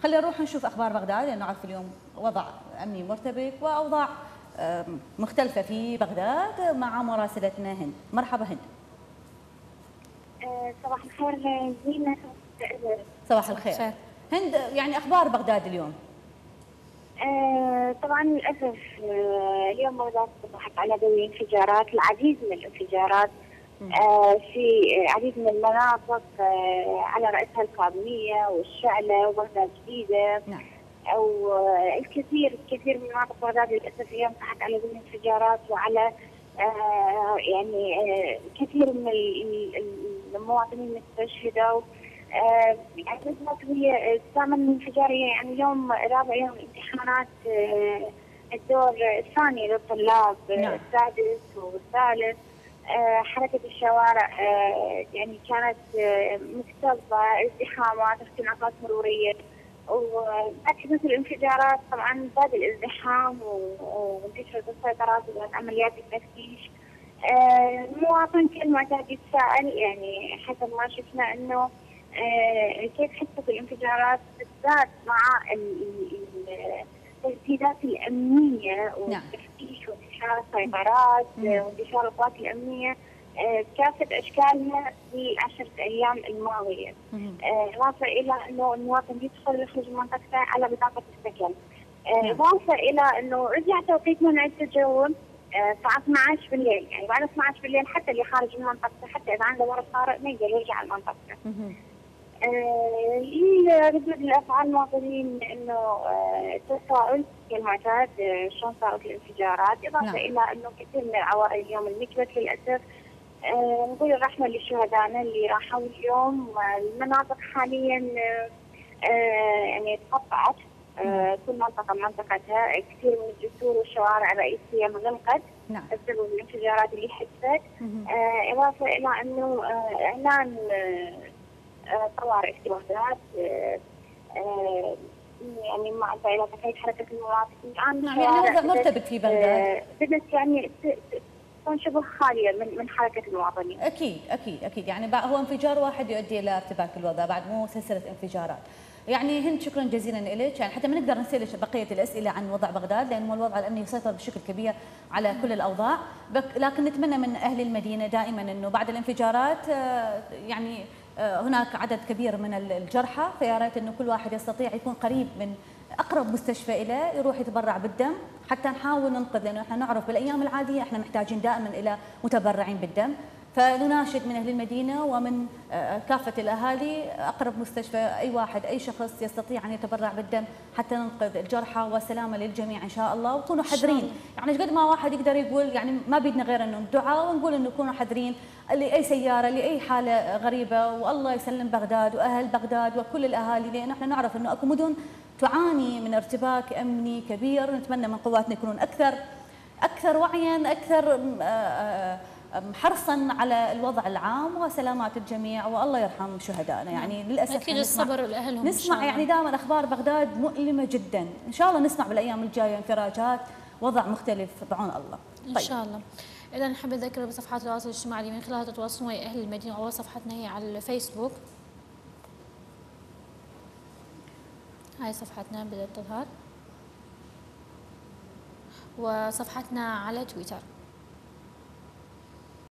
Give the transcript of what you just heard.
خلينا نروح نشوف اخبار بغداد، لانه نعرف اليوم وضع امني مرتبك واوضاع مختلفه في بغداد مع مراسلتنا هند. مرحبا هند. صباح الخير زينة. صباح الخير هند، يعني اخبار بغداد اليوم؟ طبعا للاسف اليوم بغداد صبحت على ذوي انفجارات، العديد من الانفجارات في عديد من المناطق، على رأسها الكاظمية والشعلة وبغداد الجديدة. نعم. أو الكثير من مناطق بغداد للأسف اليوم صحت على ذوي الانفجارات، وعلى يعني كثير من المواطنين استشهدوا. يعني بالضبط هي الثامن الانفجارية، يعني اليوم رابع يوم امتحانات الدور الثاني للطلاب. نعم. السادس والثالث. حركة الشوارع يعني كانت مكتظة، ازدحامات، اختناقات مرورية، وبعد حدوث الانفجارات طبعا زاد الازدحام وانتشرت السيطرات وعمليات التفتيش. المواطن كالمعتاد يتساءل، يعني حسب ما شفنا انه كيف حدثت الانفجارات بالذات مع التجهيزات الامنيه والتفتيش وانتشار السيطرات وانتشار القوات الامنيه بكافه اشكالها في 10 ايام الماضيه. اضافه الى انه المواطن يدخل ويخرج من منطقته على بطاقه السكن. اضافه الى انه رجع توقيت منع التجول الساعه 12 بالليل، يعني بعد 12 بالليل حتى اللي خارج من منطقته، حتى اذا عنده ورق طارئ ما يقدر يرجع لمنطقته. ردود الافعال المواطنين انه تساؤل كالمعتاد شلون صارت الانفجارات، اضافه الى انه كثير من العوائل اليوم المكبت للاسف. نقول الرحمه لشهدائنا اللي راحوا اليوم. المناطق حاليا يعني تقطعت، كل منطقه منطقتها، كثير من الجسور والشوارع الرئيسيه انغلقت بسبب الانفجارات اللي حدثت. اضافه الى انه اعلان طوارئ في بغداد، يعني مع إلى تكيف حركة المواطنين الآن. نعم، يعني وضع مرتبك في بغداد. بدت يعني تكون شبه خالية من حركة المواطنين. أكيد يعني هو انفجار واحد يؤدي إلى ارتباك الوضع، بعد مو سلسلة انفجارات. يعني هند شكرا جزيلا لك، يعني حتى ما نقدر نسألك بقية الأسئلة عن وضع بغداد لأن الوضع الأمني يسيطر بشكل كبير على كل الأوضاع، لكن نتمنى من أهل المدينة دائما أنه بعد الانفجارات يعني هناك عدد كبير من الجرحى، فيا ريت انه كل واحد يستطيع يكون قريب من اقرب مستشفى له يروح يتبرع بالدم حتى نحاول ننقذ، لانه احنا نعرف بالايام العاديه احنا محتاجين دائما الى متبرعين بالدم. فنناشد من اهل المدينه ومن كافه الاهالي اقرب مستشفى، اي واحد اي شخص يستطيع ان يتبرع بالدم حتى ننقذ الجرحى والسلامه للجميع ان شاء الله. وكونوا حذرين، يعني قد ما واحد يقدر يقول يعني ما بدنا غير انه الدعاء، ونقول انه كونوا حذرين لاي سياره لاي حاله غريبه، والله يسلم بغداد واهل بغداد وكل الاهالي، لان احنا نعرف انه اكو مدن تعاني من ارتباك امني كبير. نتمنى من قواتنا يكونون اكثر وعيا، اكثر حرصا على الوضع العام وسلامات الجميع، والله يرحم شهدائنا. يعني للاسف اكيد الصبر لاهلهم. نسمع يعني دائما اخبار بغداد مؤلمه جدا، ان شاء الله نسمع بالايام الجايه انفراجات، وضع مختلف بعون الله. طيب. ان شاء الله. اذا نحب نذكر بصفحات التواصل الاجتماعي من خلالها تتواصلون ويا اهل المدينه. اول صفحتنا هي على الفيسبوك، هاي صفحتنا بدأت تظهر، وصفحتنا على تويتر.